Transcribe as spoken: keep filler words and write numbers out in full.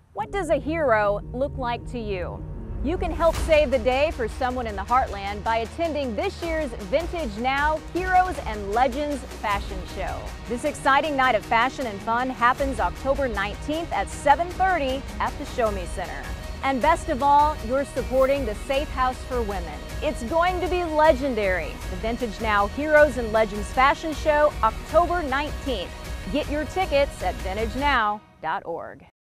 What does a hero look like to you? You can help save the day for someone in the Heartland by attending this year's Vintage Now Heroes and Legends Fashion Show. This exciting night of fashion and fun happens October nineteenth at seven thirty at the Show Me Center. And best of all, you're supporting the Safe House for Women. It's going to be legendary. The Vintage Now Heroes and Legends Fashion Show, October nineteenth. Get your tickets at vintage now dot org.